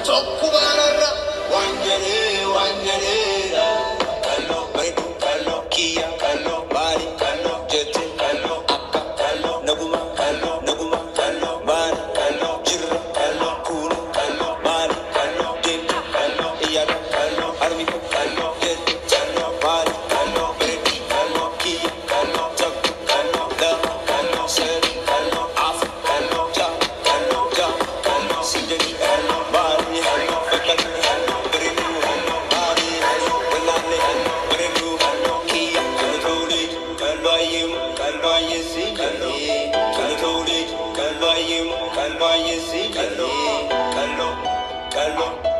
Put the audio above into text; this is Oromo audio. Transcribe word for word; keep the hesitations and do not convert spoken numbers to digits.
Tokkubaanarra waan jedhee waan jedhee kalloo bareedu kalloo kiyya kalloo baari kalloo jette kalloo akka kalloo naguma kalloo naguma kalloo baari kalloo jirra kalloo kuunu kalloo baari kalloo deemtu kalloo iyyada kalloo harmiku kalloo jette kalloo baari kalloo bareedu kalloo kiyya kalloo tokko kalloo lama kalloo sadi kalloo afur kalloo ja'a kalloo ja'a kalloo siddeet kalloo baari Calma, calma, calma, calma, calma, calma, calma, calma.